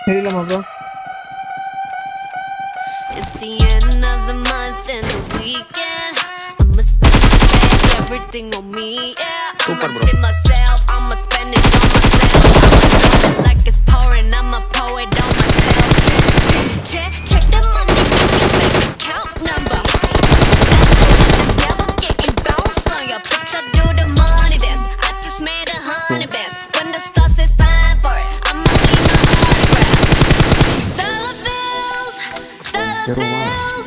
It's the end of the month and the weekend. I'ma spend everything on me, yeah. I'ma tip myself, I'ma spend it on myself. Like it's pouring, I'ma pour it on myself. Check the money, bank account number. Never getting bounce on your bitch, I do the money dance. I just made 100 bands. When the stars say sign for it, I'ma leave my autograph. Dollar bills, dollar bills.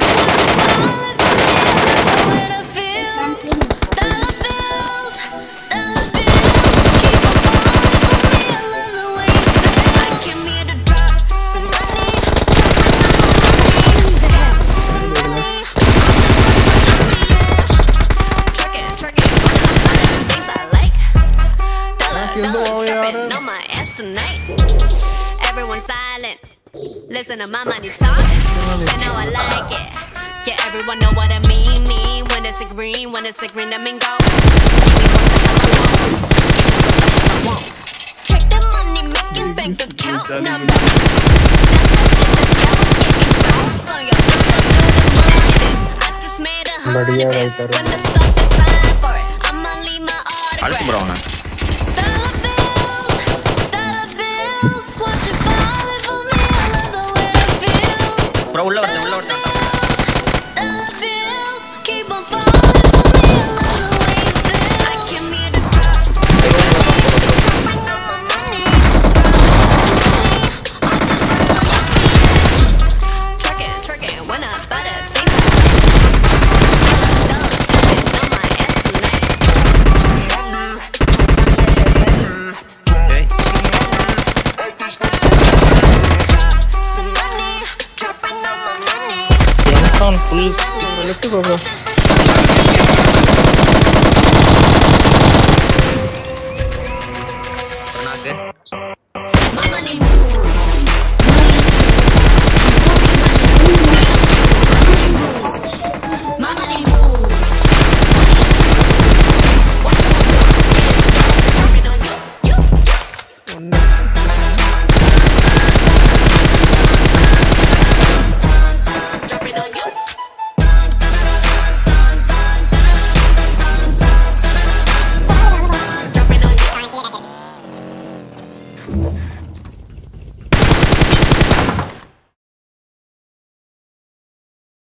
Everyone silent. Listen to my money talk. Spend how I like it. Yeah, everyone know what I mean. When it's a green, that mean go. Check the money making bank account number. That's that shit that's never getting bounced on your bitch. I just made 100 bands. When the stars is signed for it, I'ma leave my autograph. Bro, ulla varten. Full realistic होगा